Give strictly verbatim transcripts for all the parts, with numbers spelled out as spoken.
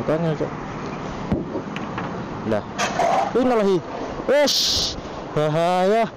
Makanya cok. Lah, ini lagi. Wes, bahaya.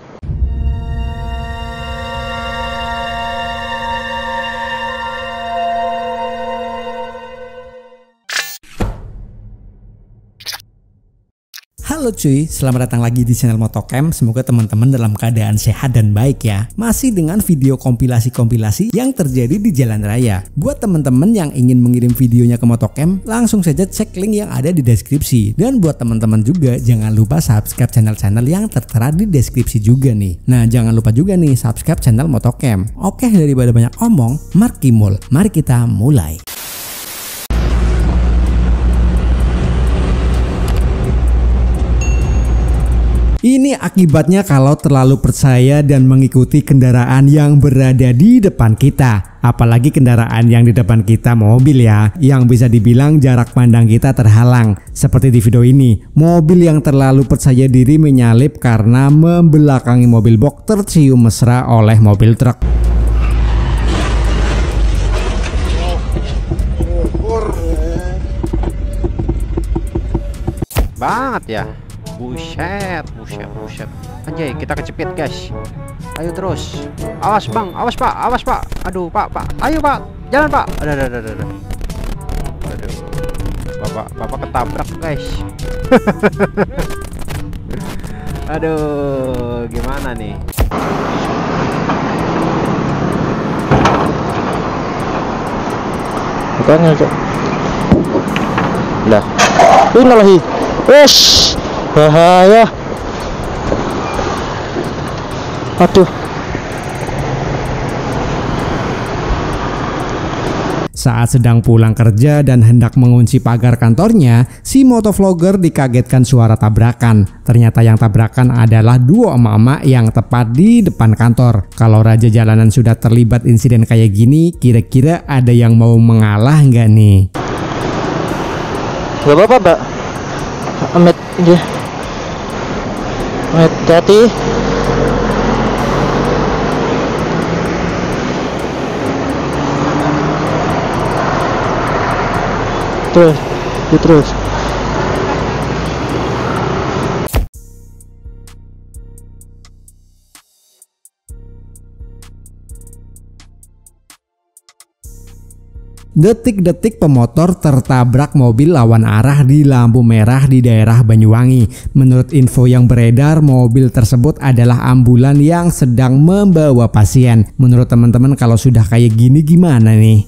Halo cuy, selamat datang lagi di channel Motocam. Semoga teman-teman dalam keadaan sehat dan baik ya. Masih dengan video kompilasi-kompilasi yang terjadi di jalan raya. Buat teman-teman yang ingin mengirim videonya ke Motocam, langsung saja cek link yang ada di deskripsi. Dan buat teman-teman juga jangan lupa subscribe channel-channel yang tertera di deskripsi juga nih. Nah, jangan lupa juga nih subscribe channel Motocam. Oke, daripada banyak omong, Markimul, mari kita mulai. Ini akibatnya kalau terlalu percaya dan mengikuti kendaraan yang berada di depan kita. Apalagi kendaraan yang di depan kita mobil ya, yang bisa dibilang jarak pandang kita terhalang. Seperti di video ini, mobil yang terlalu percaya diri menyalip karena membelakangi mobil box tercium mesra oleh mobil truk. Banget ya. Buset, buset, buset. Anjay, kita kecepit guys. Ayo terus. Awas bang, awas pak, awas pak. Aduh pak, pak. Ayo pak, jalan pak. Aduh, aduh, aduh, aduh. Aduh. Bapak, bapak ketabrak guys. Aduh, gimana nih? Makanya cok. Lah, ini lagi. Wes, bahaya. Aduh. Saat sedang pulang kerja dan hendak mengunci pagar kantornya, si motovlogger dikagetkan suara tabrakan. Ternyata yang tabrakan adalah dua emak-emak yang tepat di depan kantor. Kalau raja jalanan sudah terlibat insiden kayak gini, kira-kira ada yang mau mengalah nggak nih? Gak apa-apa mbak. Amit dia. Amit hati. Terus, terus. Detik-detik pemotor tertabrak mobil lawan arah di lampu merah di daerah Banyuwangi. Menurut info yang beredar, mobil tersebut adalah ambulan yang sedang membawa pasien. Menurut teman-teman kalau sudah kayak gini gimana nih?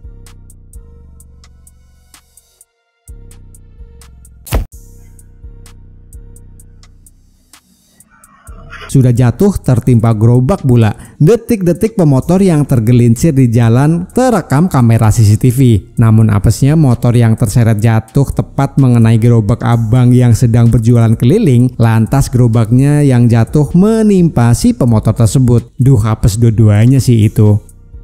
Sudah jatuh tertimpa gerobak pula. Detik-detik pemotor yang tergelincir di jalan terekam kamera C C T V. Namun apesnya motor yang terseret jatuh tepat mengenai gerobak abang yang sedang berjualan keliling. Lantas gerobaknya yang jatuh menimpa si pemotor tersebut. Duh, apes dua-duanya sih itu.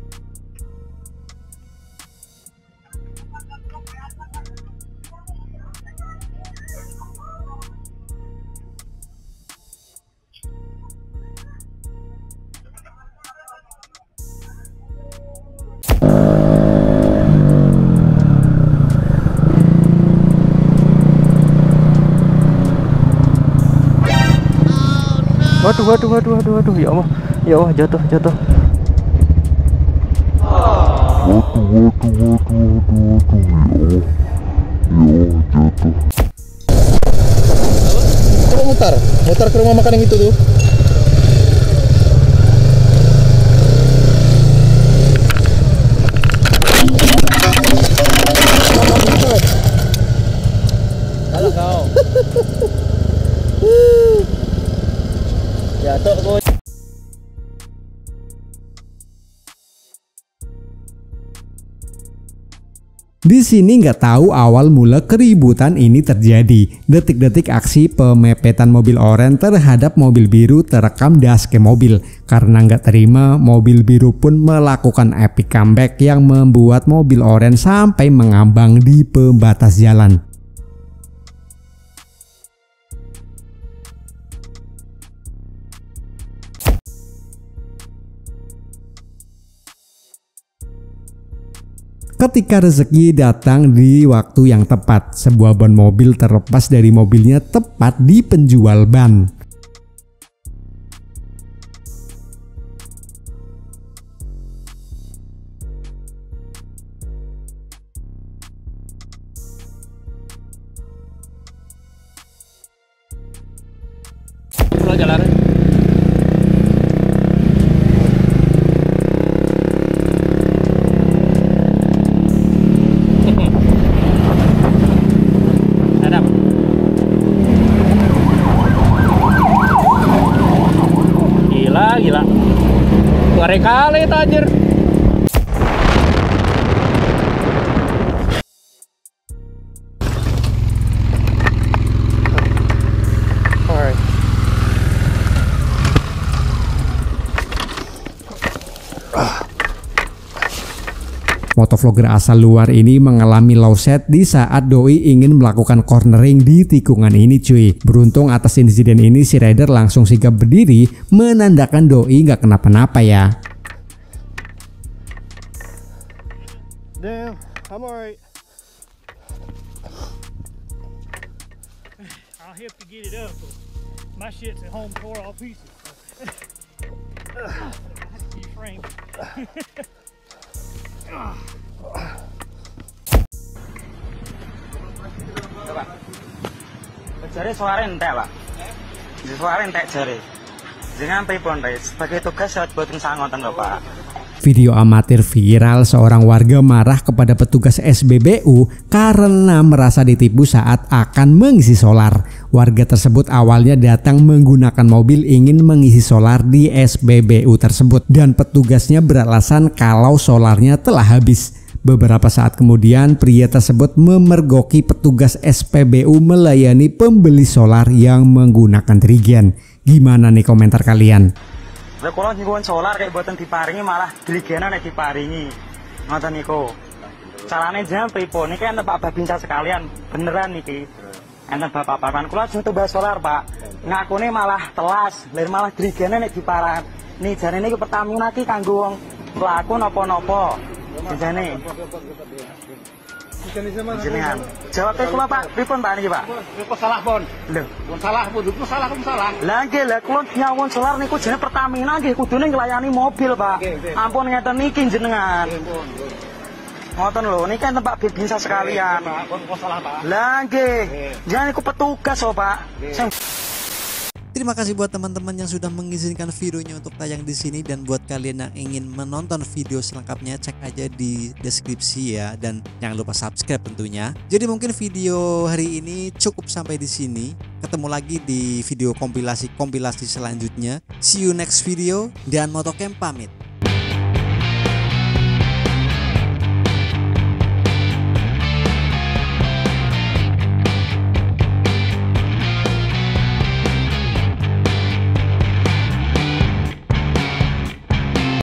Waduh, waduh, waduh, waduh, waduh, ya Allah, ya Allah, jatuh, jatuh. Waduh, waduh, waduh, waduh, waduh, ya Allah, ya Allah, jatuh. Coba mutar, mutar ke rumah makan yang itu tuh. Halo kau. Jatuh gue. Di sini nggak tahu awal mula keributan ini terjadi. Detik-detik aksi pemepetan mobil oranye terhadap mobil biru terekam dashcam mobil. Karena nggak terima, mobil biru pun melakukan epic comeback yang membuat mobil oranye sampai mengambang di pembatas jalan. ketika rezeki datang di waktu yang tepat. Sebuah ban mobil terlepas dari mobilnya tepat di penjual ban. Pulang jalan. Sadap. Gila, gila. Dua kali itu anjir. Alright. Motovlogger asal luar ini mengalami low set di saat doi ingin melakukan cornering di tikungan ini cuy. Beruntung atas insiden ini si rider langsung sigap berdiri menandakan doi nggak kenapa-napa ya. Damn, I'm alright. I'll help you get it up. My shit's at home tore all pieces. You frame. Jari suara entek pak, suara entek jari. Jangan pripun sebagai tugas saya buatin sangotan lho pak. Video amatir viral seorang warga marah kepada petugas S B B U karena merasa ditipu saat akan mengisi solar. Warga tersebut awalnya datang menggunakan mobil ingin mengisi solar di S B B U tersebut dan petugasnya beralasan kalau solarnya telah habis. Beberapa saat kemudian pria tersebut memergoki petugas S P B U melayani pembeli solar yang menggunakan trigen. Gimana nih komentar kalian? Lah kalau nyuwun solar kayak buatan diparingi malah trigenan nek diparingi. Ngoten niku. Carane jenengan pripun? Niki enten Pak Babinsa sekalian, beneran niki. Enten bapak-bapak kula aja tumbas solar, Pak. Ngakune malah telas, lir malah trigenan nek diparan. Nih jarene iki Pertamina iki kanggo wong pelaku napa-napa. Jane. Jenengan. Jawabnya kula Pak, pripun Pak niki Pak? Kok salah pon? Lho, Pun salah pun, kok salah pun salah. lah nggih lha kula nyawon solar niku jenenge Pertamina nggih kudune nglayani mobil Pak. Ampun ngeten niki jenengan. Ngoten lho, niki kan Pak Babinsa sekalian. Pak, kok salah Pak? Lah nggih. Jangan niku petugas oh Pak. Sing Terima kasih buat teman-teman yang sudah mengizinkan videonya untuk tayang di sini, dan buat kalian yang ingin menonton video selengkapnya cek aja di deskripsi ya, dan jangan lupa subscribe tentunya. Jadi mungkin video hari ini cukup sampai di sini. Ketemu lagi di video kompilasi-kompilasi selanjutnya. See you next video dan Motocamp pamit.